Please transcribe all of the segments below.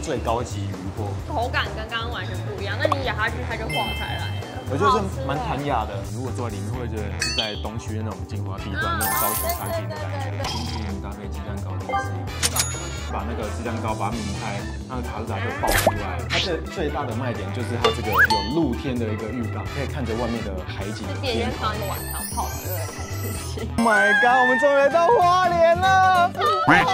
最高级鱼货， 口感跟刚刚完全不一样。那你咬下去它就化开来了， 我觉得是蛮弹雅的。如果坐在里面，会觉得是在东区那种精华地段那种高级餐厅的感觉。冰淇淋搭配鸡蛋糕，这个是把那个鸡蛋糕把它抿开，那个卡士达就爆出来。它最大的卖点就是它这个有露天的一个浴缸，可以看着外面的海景。 电影院看一个晚上泡的热的开心心。 Oh my god！ 我们终于来到花莲了。花莲。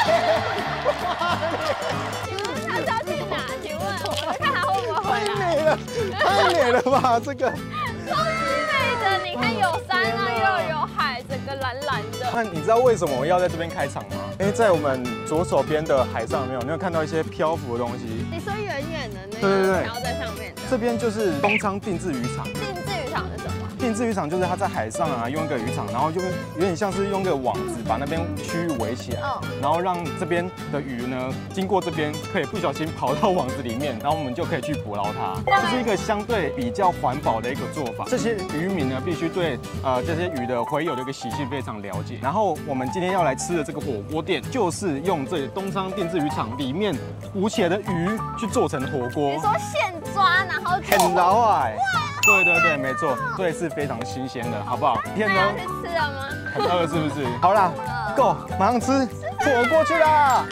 他是要去哪？请问，我看他会不会回来？ 太美了，太美了吧！这个超级美的，你看有山啊，又有海，整个蓝蓝的。 那你知道为什么我要在这边开场吗？因为在我们左手边的海上，你有看到一些漂浮的东西？ 你说远远的那个， 对， 然后在上面的。 这边就是东昌定制渔场。 定制渔场是什么？ 定制渔场就是它在海上啊，用一个渔场，然后就有点像是用个网子把那边区域围起来，然后让这边的鱼呢经过这边可以不小心跑到网子里面，然后我们就可以去捕捞它。这是一个相对比较环保的一个做法。这些渔民呢必须对这些鱼的洄游的一个习性非常了解。然后我们今天要来吃的这个火锅店，就是用这东昌定制渔场里面捕起来的鱼去做成火锅。 你说现抓，然后很老哎。对，没错，所以是非常新鲜的，好不好？ 那要去吃了吗？ 很饿是不是？好啦 ，Go， 马上吃火锅去啦！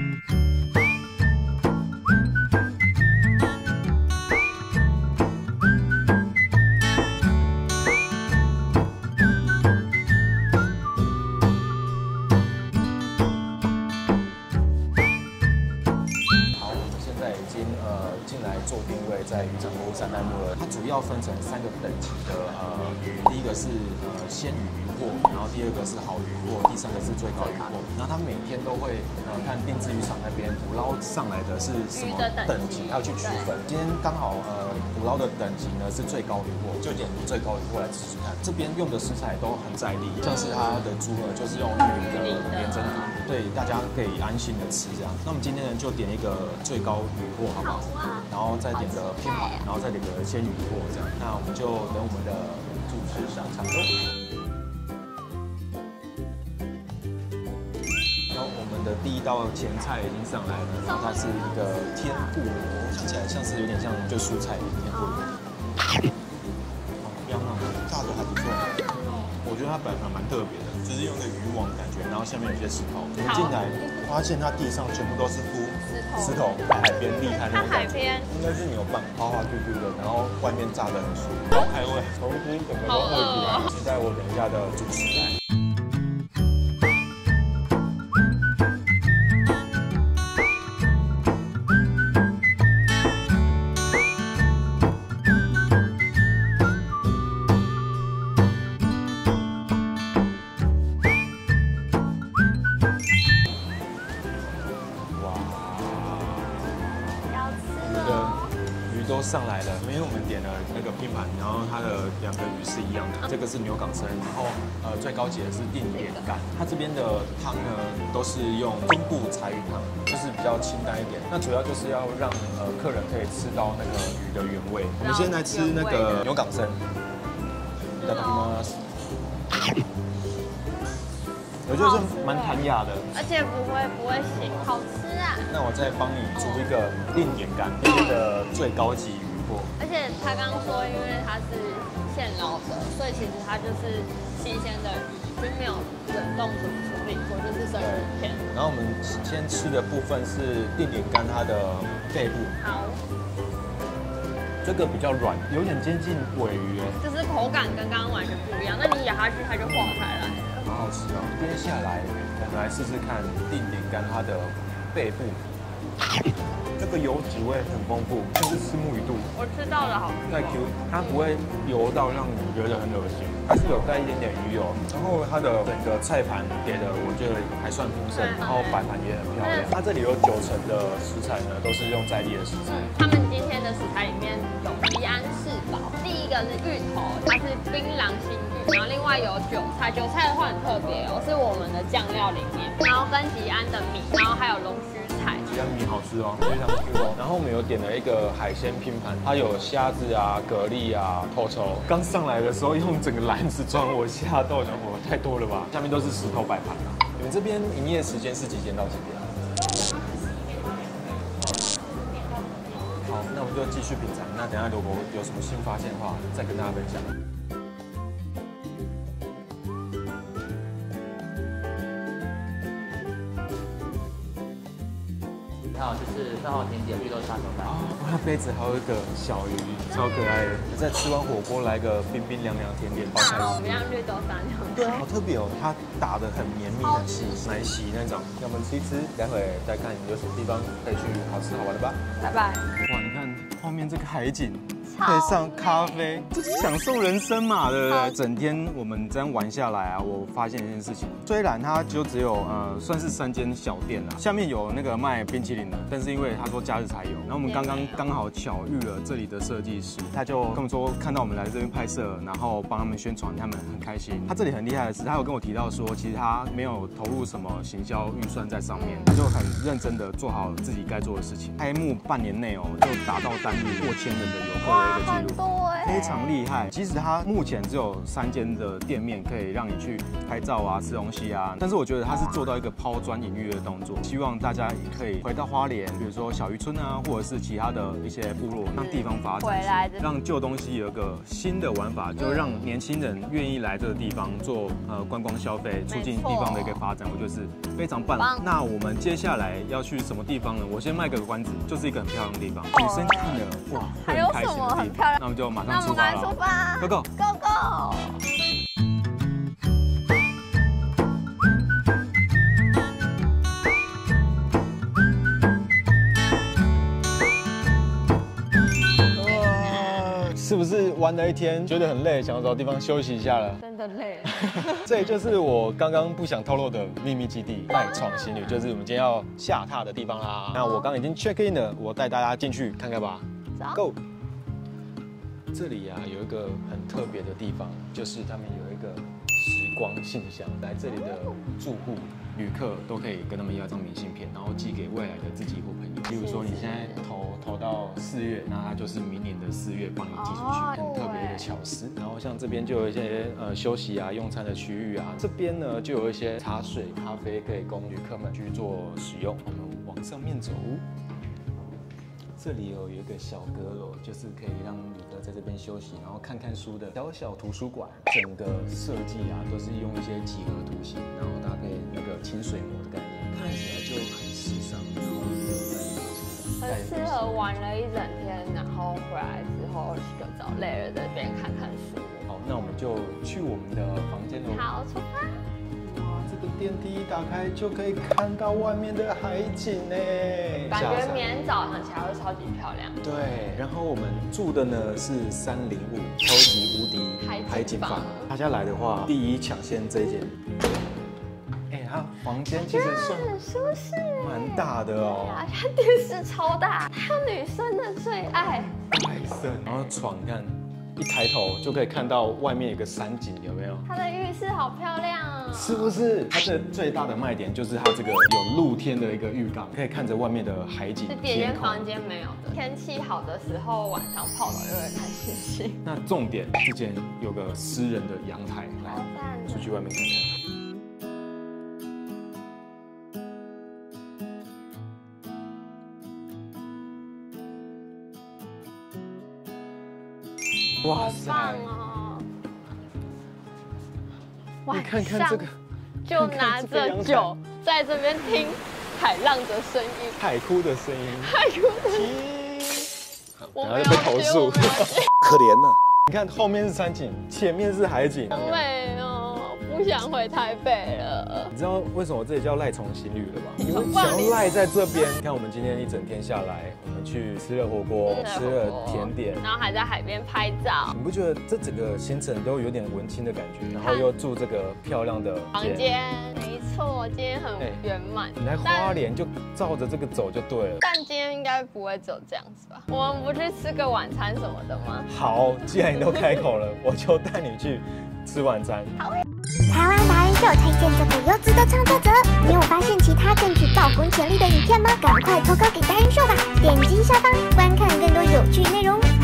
进来做定位，在渔场购物3代目了。它主要分成3个等级的鱼，第一个是鲜鱼渔获，然后第二个是好渔获，第3个是最高渔获。然后它每天都会看定制渔场那边捕捞上来的是什么等级，要去区分。今天刚好捕捞的等级呢是最高渔获，就点最高渔获来吃吃看。这边用的食材都很在地，像是它的猪呢就是用玉米的莲珍骨，对大家可以安心的吃这样。那我们今天呢就点一个最高渔获，好不好？然后再点个拼盘，然后再点个鲜鱼货这样。那我们就等我们的主食上场喽。然后我们的第一道前菜已经上来了，然后它是一个天妇罗，看起来像是有点像就蔬菜的天妇罗。香啊，炸的还不错。我觉得它本来蛮特别的，就是用个渔网感觉，然后下面有些石头。我们进来发现它地上全部都是石头，在海边厉害那种感觉。应该是牛蒡，滑滑 Q Q 的，然后外面炸得很酥，好开胃，从吃整个都饿出来。期待我等一下的主食来。都上来了，因为我们点了那个拼盘，然后它的2个鱼是一样的，这个是牛港生，然后最高级的是定点干，它这边的汤呢都是用中部柴鱼汤，就是比较清淡一点。那主要就是要让客人可以吃到那个鱼的原味。我们先来吃那个牛港生，いただきます。我觉得是蛮弹雅的， 而且不会咸，好吃啊！ 那我再帮你煮一个定点干，今天的最高级渔获。 而且他刚刚说，因为它是现捞的，所以其实它就是新鲜的鱼，就没有冷冻处理过，就是生鱼片。 然后我们先吃的部分是定点干它的背部。好。这个比较软，有点接近鲔鱼哎， 就是口感跟刚刚完全不一样。那你咬下去它就化开来了。 好好吃哦！接下来我们来试试看定点干它的背部，这个油脂味很丰富，像是虱目鱼肚。 我吃到的好太 Q， 它不会油到让你觉得很恶心，还是有带一点点鱼油。然后它的整个菜盘给的我觉得还算丰盛，然后摆盘也很漂亮。它这里有90%的食材呢都是用在地的食材。 他们今天的食材里面有吉安四宝，第一个是芋头，它是槟榔心芋。然后另外有韭菜，韭菜的话很特别哦，是我们的酱料里面，然后跟吉安的米，然后还有龙须菜。吉安米好吃哦，非常 Q 哦。然后我们有点了一个海鲜拼盘，它有虾子啊、蛤蜊啊、透抽。刚上来的时候用整个篮子装，我吓到，想我太多了吧？下面都是石头摆盘啊。你们这边营业时间是几点到几点？ 就继续品尝。那等一下如果有什么新发现的话，再跟大家分享。 还有就是饭后甜点绿豆沙手饭。 哦，那杯子还有一个小鱼，超可爱的。再吃完火锅来个冰冰凉凉甜点，好开心。 我们让绿豆沙酱。 对，好特别哦，它打得很绵密、很细，奶昔那种。让我们吃一吃，待会再看有什么地方可以去好吃好玩的吧。 拜拜。 哇，你看后面这个海景。配上咖啡，这是享受人生嘛，对不对？整天我们这样玩下来啊，我发现一件事情，虽然它就只有算是3间小店啦，下面有那个卖冰淇淋的，但是因为他说假日才有，然后我们刚好巧遇了这里的设计师，他就跟我们说看到我们来这边拍摄，然后帮他们宣传，他们很开心。他这里很厉害的是，他有跟我提到说，其实他没有投入什么行销预算在上面，他就很认真的做好自己该做的事情。开幕半年内哦，就达到单日过1000人的游客的一个记录。非常厉害，即使它目前只有3间的店面可以让你去拍照啊、吃东西啊，但是我觉得它是做到一个抛砖引玉的动作，希望大家也可以回到花莲，比如说小渔村啊，或者是其他的一些部落，让地方发展，让旧东西有一个新的玩法，就让年轻人愿意来这个地方做观光消费，促进地方的一个发展，我觉得是非常棒。那我们接下来要去什么地方呢？我先卖个关子，就是一个很漂亮的地方，女生看了哇会很开心的地方。那我们就马上出发了。出发 ，Go Go Go Go！ 是不是玩了一天，觉得很累，想要找地方休息一下了？ 真的累了。 这也就是我刚刚不想透露的秘密基地——赖床行旅，就是我们今天要下榻的地方啦。那我刚刚已经 check in 了，我带大家进去看看吧。Go！ 这里啊有一个很特别的地方，就是他们有一个时光信箱，来这里的住户、旅客都可以跟他们要张明信片，然后寄给未来的自己或朋友。例如说你现在投到4月，那它就是明年的4月帮你寄出去，很特别的一个巧思。然后像这边就有一些休息啊、用餐的区域啊，这边呢就有一些茶水、咖啡可以供旅客们去做使用。我们往上面走。这里有一个小阁楼，就是可以让旅客在这边休息，然后看看书的小图书馆。整个设计啊，都是用一些几何图形，然后搭配那个清水模的概念，看起来就很时尚，然后很适合玩了一整天，然后回来之后洗个澡，累了在这边看看书。 好，那我们就去我们的房间喽。 好，出发。 这个电梯一打开就可以看到外面的海景呢， 感觉明天早上起来会超级漂亮。 对，然后我们住的呢是305超级无敌海景房，大家来的话，第一抢先这一间。它房间其实算很舒适， 蛮大的哦。 而且电视超大，还有女生的最爱。 然后床看。一抬头就可以看到外面有个山景，有没有？ 它的浴室好漂亮啊！ 是不是？它的最大的卖点就是它这个有露天的一个浴缸，可以看着外面的海景。 是别间房间没有的。天气好的时候，晚上泡澡就会看星星。 那重点，之前有个私人的阳台，来出去外面看看。 哇塞！哦！ 你看看这个， 就拿着酒在这边听海浪的声音， 海哭的声音， 海哭的声音。 我们要被投诉，可怜了。你看后面是山景，前面是海景， 好美哦！不想回台北了。 你知道为什么这里叫赖床行旅了吗？因为想要赖在这边。你看我们今天一整天下来，我们去吃了火锅，吃了甜点， 然后还在海边拍照。 你不觉得这整个行程都有点文青的感觉？然后又住这个漂亮的房间，没错，今天很圆满。 你来花莲就照着这个走就对了。 但今天应该不会走这样子吧？我们不去吃个晚餐什么的吗？ 好，既然你都开口了，我就带你去吃晚餐。 好。 台湾达人秀推荐这个优质的创作者，你有发现其他更具爆红潜力的影片吗？赶快投稿给达人秀吧！点击下方观看更多有趣内容。